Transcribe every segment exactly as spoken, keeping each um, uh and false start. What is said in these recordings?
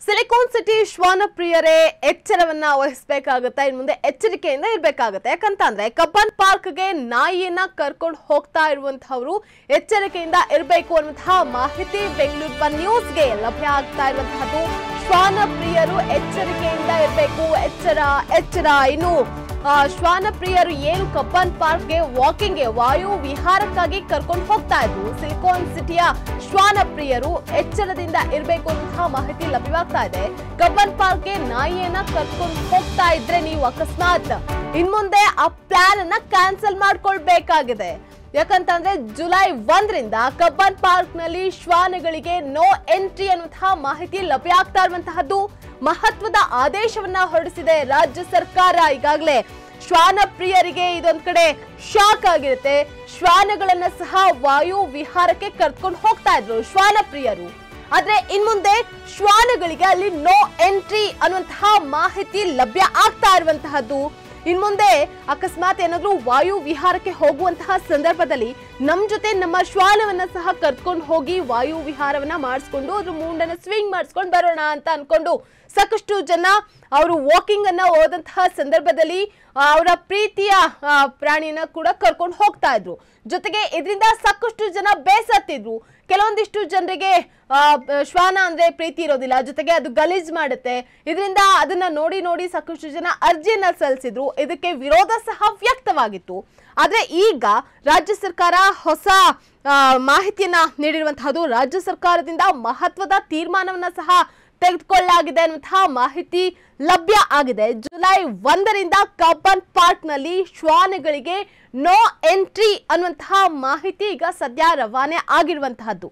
Silicon city ಶ್ವಾನ ಪ್ರಿಯರೇ ಎಚ್ಚರವನ್ನ ವಹಿಸಬೇಕಾಗುತ್ತೆ. ಇನ್ನು ಮುಂದೆ ಎಚ್ಚರಿಕೆಯಿಂದ ಇರಬೇಕಾಗುತ್ತೆ. ಯಾಕಂತಂದ್ರೆ ಕಬ್ಬನ್ ಪಾರ್ಕ್ಗೆ ನಾಯಿಯನ್ನ ಕರ್ಕೊಂಡು ಹೋಗ್ತಾ ಇರುವಂತಹವರು ಎಚ್ಚರಿಕೆಯಿಂದ ಇರಬೇಕು ಅನ್ನುವಂತಹ ಮಾಹಿತಿ ಬೆಂಗಳೂರು ಒನ್ ನ್ಯೂಸ್ಗೆ ಲಭ್ಯ ಆಗ್ತಾ ಇರುವಂತಹದ್ದು. ಶ್ವಾನ ಪ್ರಿಯರು ಎಚ್ಚರಿಕೆಯಿಂದ ಇರಬೇಕು. ಎಚ್ಚರ ಎಚ್ಚರ ಇನ್ನು ಶ್ವಾನ ಪ್ರಿಯರು ಏನು ಕಬ್ಬನ್ ಪಾರ್ಕ್ಗೆ ವಾಕಿಂಗ್ಗೆ ವಾಯು ವಿಹಾರಕ್ಕಾಗಿ ಕರ್ಕೊಂಡು ಹೋಗ್ತಾ ಇದ್ರು. ಸಿಲಿಕಾನ್ ಸಿಟಿಯ ಶ್ವಾನ ಪ್ರಿಯರು ಎಚ್ಚರದಿಂದ ಇರಬೇಕು ಅನ್ನುವಂತಹ ಮಾಹಿತಿ ಲಭ್ಯವಾಗ್ತಾ ಇದೆ. ಕಬ್ಬನ್ ಪಾರ್ಕ್ಗೆ ನಾಯಿಯನ್ನ ಕರ್ಕೊಂಡು ಹೋಗ್ತಾ ಇದ್ರೆ ನೀವು ಅಕಸ್ಮಾತ್ ಇನ್ಮುಂದೆ ಆ ಪ್ಲಾನ್ ಅನ್ನ ಕ್ಯಾನ್ಸಲ್ ಮಾಡ್ಕೊಳ್ಬೇಕಾಗಿದೆ. ಯಾಕಂತಂದ್ರೆ ಜುಲೈ ಒಂದರಿಂದ ಕಬ್ಬನ್ ಪಾರ್ಕ್ ನಲ್ಲಿ ಶ್ವಾನಗಳಿಗೆ ನೋ ಎಂಟ್ರಿ ಅನ್ನುವಂತಹ ಮಾಹಿತಿ ಲಭ್ಯ ಆಗ್ತಾ ಇರುವಂತಹದ್ದು. ಮಹತ್ವದ ಆದೇಶವನ್ನ ಹೊರಡಿಸಿದೆ ರಾಜ್ಯ ಸರ್ಕಾರ. ಈಗಾಗಲೇ ಶ್ವಾನ ಪ್ರಿಯರಿಗೆ ಇದೊಂದ್ ಕಡೆ ಶಾಕ್ ಆಗಿರುತ್ತೆ. ಶ್ವಾನಗಳನ್ನ ಸಹ ವಾಯು ವಿಹಾರಕ್ಕೆ ಕರ್ಕೊಂಡು ಹೋಗ್ತಾ ಇದ್ರು ಶ್ವಾನ ಪ್ರಿಯರು. ಆದ್ರೆ ಇನ್ಮುಂದೆ ಶ್ವಾನಗಳಿಗೆ ಅಲ್ಲಿ ನೋ ಎಂಟ್ರಿ ಅನ್ನುವಂತಹ ಮಾಹಿತಿ ಲಭ್ಯ ಆಗ್ತಾ ಇರುವಂತಹದ್ದು. ಇನ್ಮುಂದೆ ಅಕಸ್ಮಾತ್ ಏನಾದ್ರೂ ವಾಯು ವಿಹಾರಕ್ಕೆ ಹೋಗುವಂತಹ ಸಂದರ್ಭದಲ್ಲಿ ನಮ್ ಜೊತೆ ನಮ್ಮ ಶ್ವಾನವನ್ನ ಸಹ ಕರ್ಕೊಂಡು ಹೋಗಿ ವಾಯು ವಿಹಾರವನ್ನ ಮಾಡಿಸ್ಕೊಂಡು ಅದ್ರ ಮೂಂಡನ್ನ ಸ್ವಿಂಗ್ ಮಾಡಿಸ್ಕೊಂಡು ಬರೋಣ ಅಂತ ಅನ್ಕೊಂಡು ಸಾಕಷ್ಟು ಜನ ಅವರು ವಾಕಿಂಗ್ ಅನ್ನ ಹೋದಂತಹ ಸಂದರ್ಭದಲ್ಲಿ ಅವರ ಪ್ರೀತಿಯ ಪ್ರಾಣಿಯನ್ನ ಕೂಡ ಕರ್ಕೊಂಡು ಹೋಗ್ತಾ ಇದ್ರು. ಜೊತೆಗೆ ಇದರಿಂದ ಸಾಕಷ್ಟು ಜನ ಬೇಸತ್ತಿದ್ರು. ಕೆಲವೊಂದಿಷ್ಟು ಜನರಿಗೆ ಶ್ವಾನ ಅಂದ್ರೆ ಪ್ರೀತಿ ಇರೋದಿಲ್ಲ, ಜೊತೆಗೆ ಅದು ಗಲೀಜ್ ಮಾಡುತ್ತೆ. ಇದರಿಂದ ಅದನ್ನ ನೋಡಿ ನೋಡಿ ಸಾಕಷ್ಟು ಜನ ಅರ್ಜಿಯನ್ನ ಸಲ್ಲಿಸಿದ್ರು. ಇದಕ್ಕೆ ವಿರೋಧ ಸಹ ವ್ಯಕ್ತವಾಗಿತ್ತು. ಆದ್ರೆ ಈಗ ರಾಜ್ಯ ಸರ್ಕಾರ ಹೊಸ ಮಾಹಿತಿಯನ್ನ ನೀಡಿರುವಂತಹದ್ದು. ರಾಜ್ಯ ಸರ್ಕಾರದಿಂದ ಮಹತ್ವದ ತೀರ್ಮಾನವನ್ನ ಸಹ ತೆಗೆದುಕೊಳ್ಳಲಾಗಿದೆ ಅನ್ನುವಂತಹ ಮಾಹಿತಿ ಲಭ್ಯ ಆಗಿದೆ. ಜುಲೈ ಒಂದರಿಂದ ಕಬ್ಬನ್ ಪಾರ್ಕ್ ನಲ್ಲಿ ಶ್ವಾನಗಳಿಗೆ ನೋ ಎಂಟ್ರಿ ಅನ್ನುವಂತಹ ಮಾಹಿತಿ ಈಗ ಸದ್ಯ ರವಾನೆ ಆಗಿರುವಂತಹದ್ದು.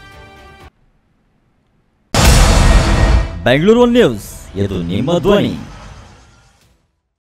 ಬೆಂಗಳೂರು ನ್ಯೂಸ್, ಇದು ನಿಮ್ಮ ಧ್ವನಿ.